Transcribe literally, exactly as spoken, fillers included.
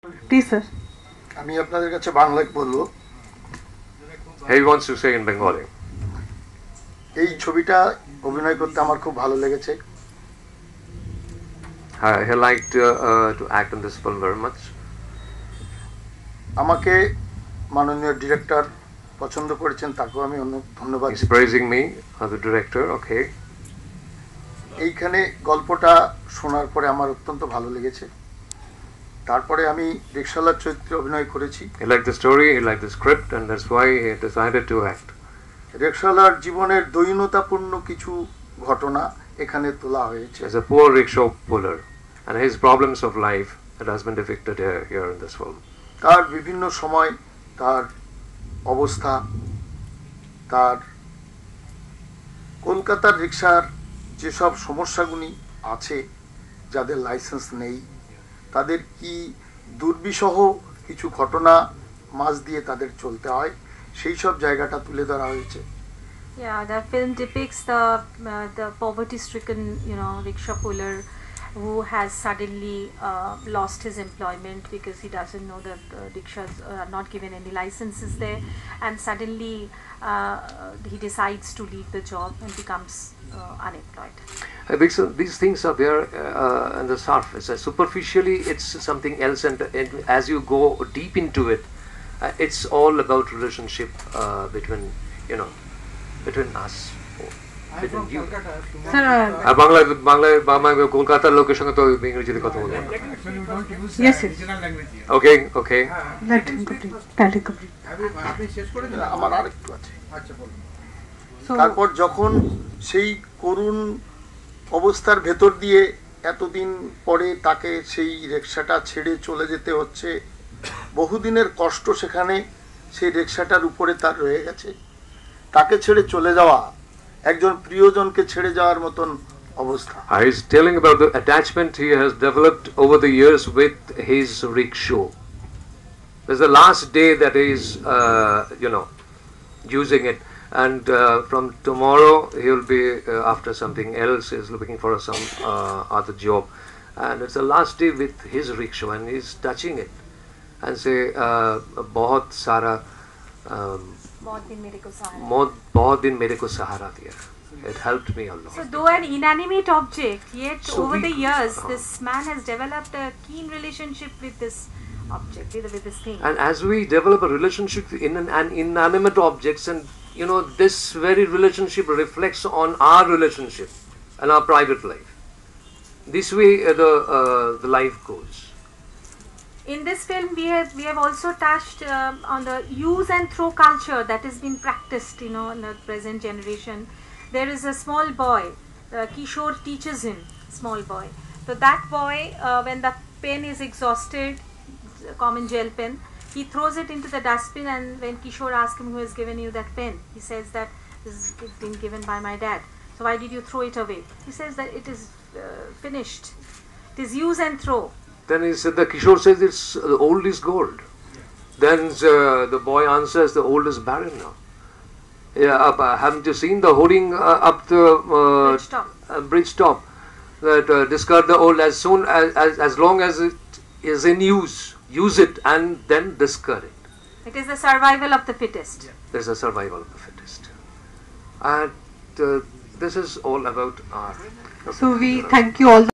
Please, sir. আমি আপনাদের কাছে বাংলায় বলবো। He wants to say in Bengali. এই ছবিটা অভিনয় করতে আমার খুব ভালো লেগেছে। Uh, he liked uh, uh, to act in this film very much. আমাকে মাননীয় ডিরেক্টর পছন্দ করেছেন, তাকেও আমি অনেক ধন্যবাদ। He's praising me as the director. Okay. এইখানে গল্পটা শোনার পরে আমার অত্যন্ত ভালো লেগেছে। তারপরে আমি রিকশাওয়ালার চরিত্রে অভিনয় করেছি। He liked the story, he liked the script, and that's why he decided to act. রিকশাওয়ালার জীবনের দৈন্যতাপূর্ণ কিছু ঘটনা এখানে তোলা হয়েছে। As a poor rickshaw puller, and his problems of life that has been depicted here, here in this film. তার বিভিন্ন সময় তার অবস্থা, তার কলকাতার রিকশার যেসব সমস্যাগুলি আছে, যাদের লাইসেন্স নেই, তাদের কি দুর্বিষহ কিছু ঘটনা মাঝ দিয়ে তাদের চলতে হয়, সেই সব জায়গাটা তুলে ধরা হয়েছে। Yeah, the film depicts the uh, the poverty-stricken, you know, rickshaw puller who has suddenly uh, lost his employment because he doesn't know that uh, rickshaws are not given any licenses there, and suddenly uh, he decides to leave the job and becomes uh, unemployed. I think so, these things are there uh, on the surface. Uh, superficially, it's something else, and, and as you go deep into it, uh, it's all about relationship uh, between, you know, between us, between you. Sir, আর বাংলা বাংলা বাংলা কলকাতার লোকের সঙ্গে তো ইংরেজিতে কথা বলবো। Yes, yes. ওকে ওকে Let him complete. Let him complete. আমার আরেকটু আছে। So, তারপর যখন সেই করুণ অবস্থার ভেতর দিয়ে এতদিন পরে তাকে সেই রিকশাটা ছেড়ে চলে যেতে হচ্ছে, বহুদিনের কষ্ট সেখানে সেই রিকশাটার উপরে তার রয়ে গেছে। তাকে ছেড়ে চলে যাওয়া একজন প্রিয়জনকে ছেড়ে যাওয়ার মতন অবস্থা। He is telling about the attachment he has developed over the years with his rickshaw. There's the last day that he is, uh, you know, using it, and uh, from tomorrow he will be uh, after something else. He's looking for some uh, other job, and it's the last day with his rickshaw, and he's touching it and say, uh, "बहुत सारा." Um, बहुत दिन मेरे को सहारा. बहुत बहुत दिन मेरे को सहारा दिया. It helped me a lot. So though an inanimate object, yet So over we- the years, uh, this man has developed a keen relationship with this object, with, with this thing. And as we develop a relationship in an, an inanimate objects, and you know, this very relationship reflects on our relationship and our private life. This way, uh, the uh, the life goes. In this film, we have we have also touched um, on the use and throw culture that is being practiced, you know, in the present generation. There is a small boy, uh, Kishore teaches him, small boy. So that boy, uh, when the pen is exhausted, a common gel pen, he throws it into the dustbin, and when Kishore asks him who has given you that pen, he says that this is been given by my dad. So why did you throw it away? He says that it is uh, finished. It is use and throw. Then he said, the Kishore says, it's the old is gold. Then uh, the boy answers, the old is barren now. Yeah, up, uh, haven't you seen the hoarding uh, up the uh, Bridge top. uh, bridge top? That uh, discard the old as soon as, as as long as it is in use, use it and then discard it. It is the survival of the fittest. There's a survival of the fittest. And uh, this is all about our. so we thank you all the